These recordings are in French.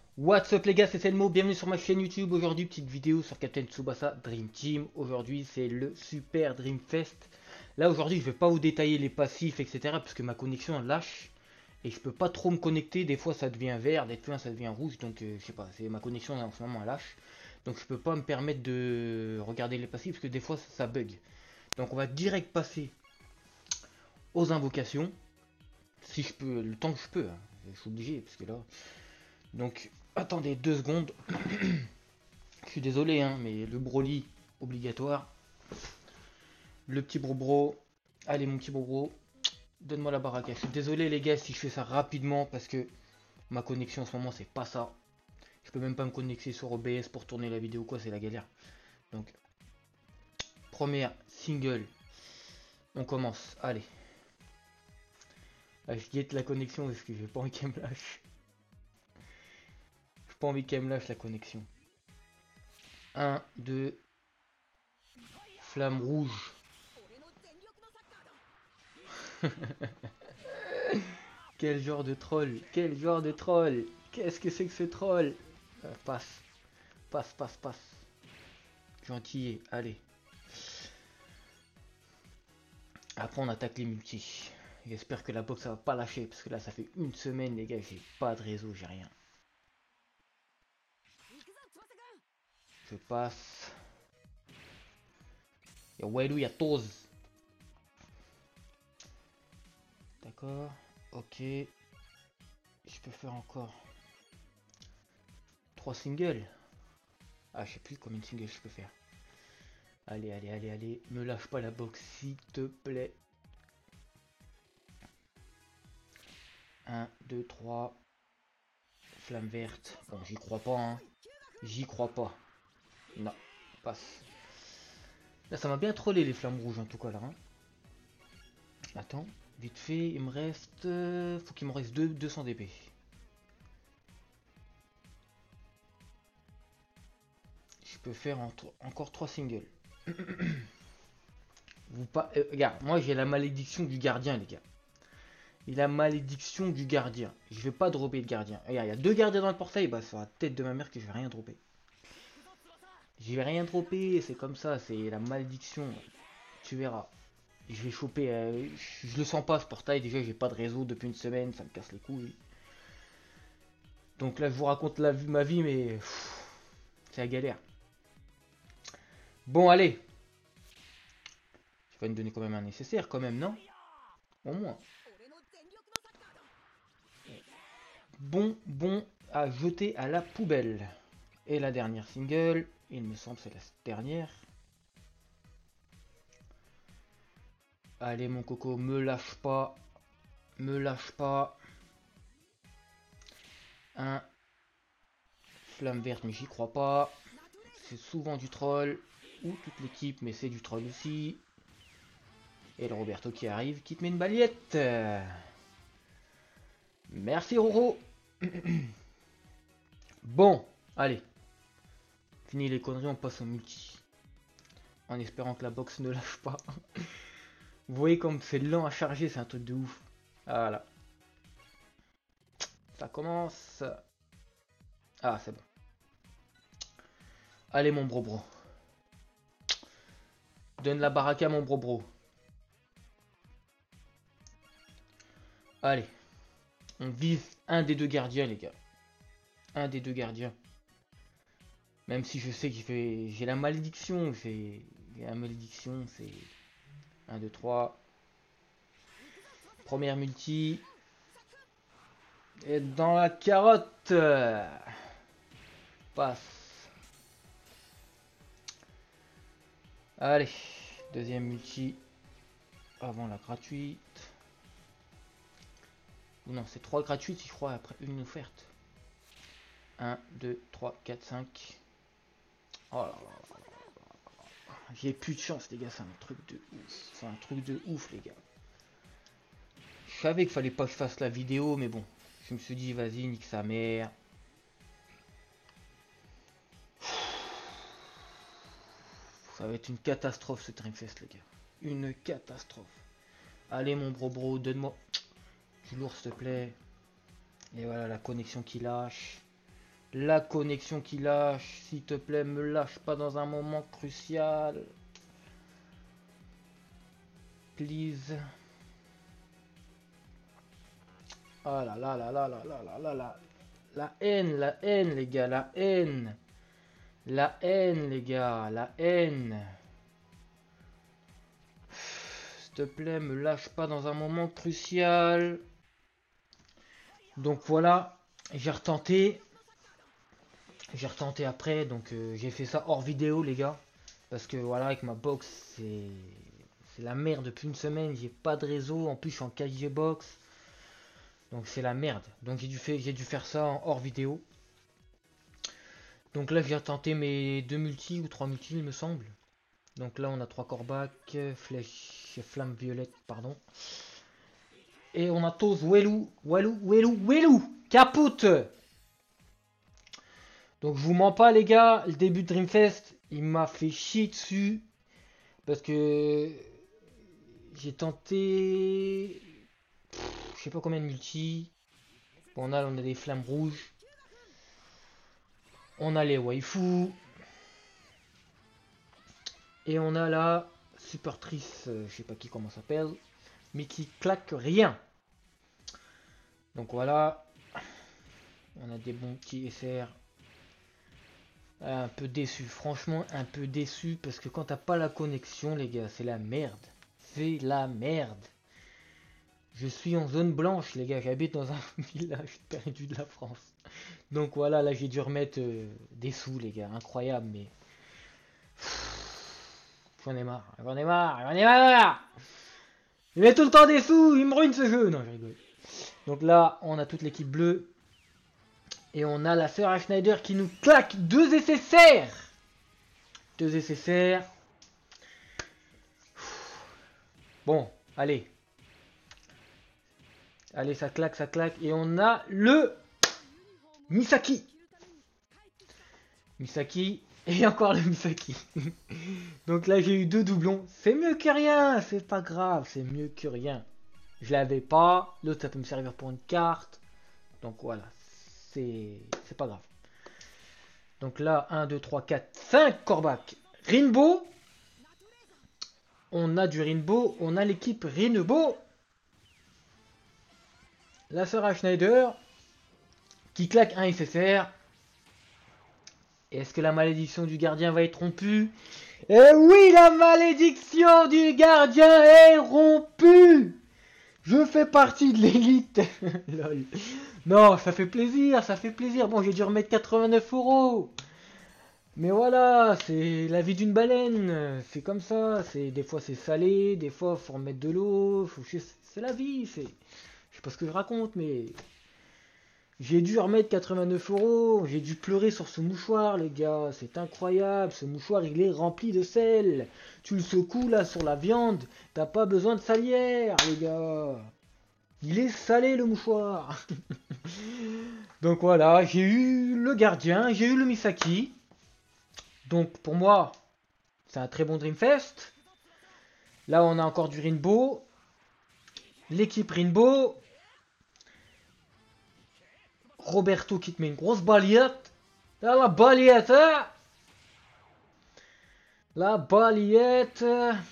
What's up les gars, c'est Selmo, bienvenue sur ma chaîne YouTube. Aujourd'hui, petite vidéo sur Captain Tsubasa Dream Team. Aujourd'hui, c'est le Super Dream Fest. Là, aujourd'hui, je vais pas vous détailler les passifs, etc. Parce que ma connexion elle lâche. Et je peux pas trop me connecter. Des fois, ça devient vert, des fois, ça devient rouge. Donc, je sais pas, c'est ma connexion en ce moment elle lâche. Donc, je peux pas me permettre de regarder les passifs parce que des fois, ça bug. Donc, on va direct passer aux invocations. Si je peux, le temps que je peux, hein. Je suis obligé parce que là. Donc, attendez 2 secondes. Je suis désolé, hein, mais le Broly, obligatoire. Le petit Bro-Bro. Allez, mon petit Bro-Bro. Donne-moi la baraka. Je suis désolé, les gars, si je fais ça rapidement, parce que ma connexion en ce moment, c'est pas ça. Je peux même pas me connecter sur OBS pour tourner la vidéo, quoi, c'est la galère. Donc, première single. On commence. Allez. Ah, je guette la connexion parce que j'ai pas envie qu'elle me lâche. J'ai pas envie qu'elle me lâche la connexion. 1, 2, flamme rouge. Quel genre de troll? Quel genre de troll? Qu'est-ce que c'est que ce troll? Passe, passe, passe, passe. Gentillet, allez. Après on attaque les multis. J'espère que la box ça va pas lâcher parce que là ça fait une semaine les gars, j'ai pas de réseau, j'ai rien. Je passe. Y'a Wailu, y'a Toz. D'accord. Ok. Je peux faire encore 3 singles. Ah je sais plus combien de singles je peux faire. Allez, allez, allez, allez. Me lâche pas la box s'il te plaît. 1, 2, 3. Flamme verte. Bon, j'y crois pas, hein. J'y crois pas. Non, passe. Là, ça m'a bien trollé les flammes rouges en tout cas là, hein. Attends, vite fait, il me reste. Faut qu'il me reste 200 d'épée. Je peux faire encore 3 singles. Vous pas. Regarde, moi j'ai la malédiction du gardien, les gars. Et la malédiction du gardien. Je vais pas dropper de gardien. Regarde, il y a 2 gardiens dans le portail. Bah, c'est la tête de ma mère que je vais rien dropper. Je vais rien dropper, c'est comme ça, c'est la malédiction. Tu verras. Je vais choper. Je le sens pas ce portail. Déjà, j'ai pas de réseau depuis une semaine, ça me casse les couilles. Donc là, je vous raconte ma vie, mais c'est la galère. Bon, allez. Tu vas me donner quand même un nécessaire, quand même, non? Au moins. Bon à jeter à la poubelle. Et la dernière single, il me semble c'est la dernière. Allez mon coco, me lâche pas. Me lâche pas. Un flamme verte, mais j'y crois pas. C'est souvent du troll. Ou toute l'équipe, mais c'est du troll aussi. Et le Roberto qui arrive, qui te met une baguette. Merci Roro. Bon, allez. Fini les conneries, on passe au multi. En espérant que la box ne lâche pas. Vous voyez comme c'est lent à charger, c'est un truc de ouf. Voilà. Ça commence. Ah, c'est bon. Allez mon bro. Donne la baraka mon bro. Allez. On vise un des 2 gardiens les gars. Un des 2 gardiens. Même si je sais qu'il fait. J'ai la malédiction. J'ai la malédiction. C'est 1, 2, 3. Première multi. Et dans la carotte. Passe. Allez. Deuxième multi. Avant la gratuite. Ou non, c'est 3 gratuites, je crois, après une offerte. 1, 2, 3, 4, 5. Oh là là. J'ai plus de chance, les gars, c'est un truc de ouf. C'est un truc de ouf, les gars. Je savais qu'il fallait pas que je fasse la vidéo, mais bon. Je me suis dit, vas-y, nique sa mère. Ça va être une catastrophe ce Dreamfest, les gars. Une catastrophe. Allez, mon bro, donne-moi du lourd, s'il te plaît. Et voilà, la connexion qui lâche. La connexion qui lâche, s'il te plaît, me lâche pas dans un moment crucial. Please. Ah là là là là là là là là là. La haine, les gars, la haine. La haine, les gars, la haine. S'il te plaît, me lâche pas dans un moment crucial. Donc voilà, j'ai retenté. J'ai retenté après, donc j'ai fait ça hors vidéo, les gars. Parce que voilà, avec ma box, c'est la merde depuis une semaine. J'ai pas de réseau, en plus je suis en 4G box. Donc c'est la merde. Donc j'ai dû faire ça en hors vidéo. Donc là, j'ai tenté mes 2 multis ou 3 multis, il me semble. Donc là, on a 3 corbacs, flèche, flamme violette, pardon. Et on a tous Welou, capoute. Donc je vous mens pas, les gars, le début de Dreamfest, il m'a fait chier dessus. Parce que j'ai tenté, je sais pas combien de multis. Bon, on a des flammes rouges. On a les waifus. Et on a la supportrice, je sais pas qui comment s'appelle, mais qui claque rien. Donc voilà. On a des bons petits SR. Un peu déçu, franchement un peu déçu parce que quand t'as pas la connexion, les gars, c'est la merde. C'est la merde. Je suis en zone blanche, les gars, j'habite dans un village perdu de la France. Donc voilà, là j'ai dû remettre des sous, les gars, incroyable, mais j'en ai marre, j'en ai marre, j'en ai marre. Il met tout le temps des sous, il me ruine ce jeu. Non, je rigole. Donc là, on a toute l'équipe bleue. Et on a la sœur Schneider qui nous claque 2 SSR. 2 SSR. Bon, allez. Allez, ça claque, ça claque. Et on a le Misaki. Misaki. Et encore le Misaki. Donc là, j'ai eu 2 doublons. C'est mieux que rien. C'est pas grave. C'est mieux que rien. Je l'avais pas. L'autre, ça peut me servir pour une carte. Donc voilà. C'est pas grave. Donc là, 1, 2, 3, 4, 5 Kor'bak. Rinbo. On a du Rinbo. On a l'équipe Rinbo. La sœur Schneider. Qui claque un SSR. Est-ce que la malédiction du gardien va être rompue? Eh oui, la malédiction du gardien est rompue. Je fais partie de l'élite. Lol. Non, ça fait plaisir, ça fait plaisir. Bon, j'ai dû remettre 89 €. Mais voilà, c'est la vie d'une baleine. C'est comme ça. Des fois c'est salé, des fois faut remettre de l'eau. C'est la vie. Je sais pas ce que je raconte, mais j'ai dû remettre 89 €. J'ai dû pleurer sur ce mouchoir, les gars. C'est incroyable. Ce mouchoir, il est rempli de sel. Tu le secoues là sur la viande. T'as pas besoin de salière, les gars. Il est salé le mouchoir. Donc voilà, j'ai eu le gardien, j'ai eu le Misaki. Donc pour moi, c'est un très bon Dreamfest. Là, on a encore du Rinbo. L'équipe Rinbo. Roberto qui te met une grosse balayette. Là, la balayette, hein. La balayette.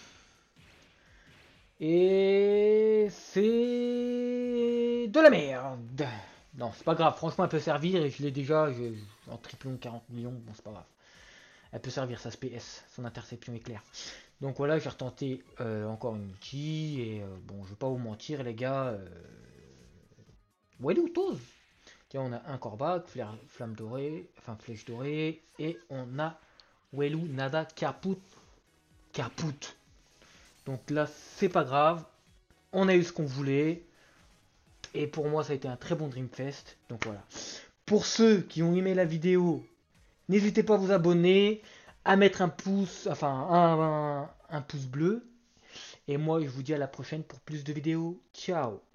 Et c'est de la merde. Non, c'est pas grave. Franchement, elle peut servir. Et je l'ai déjà en triplon 40 millions. Bon, c'est pas grave. Elle peut servir, ça se PS. Son interception est claire. Donc voilà, j'ai retenté encore une multi. Et bon, je vais pas vous mentir, les gars. Walou, tous. Tiens, on a un Kor'bak, flamme dorée, enfin flèche dorée, et on a Welou, nada, caput. Caput. Donc là, c'est pas grave. On a eu ce qu'on voulait. Et pour moi, ça a été un très bon Dreamfest. Donc voilà. Pour ceux qui ont aimé la vidéo, n'hésitez pas à vous abonner, à mettre un pouce, enfin un pouce bleu. Et moi, je vous dis à la prochaine pour plus de vidéos. Ciao!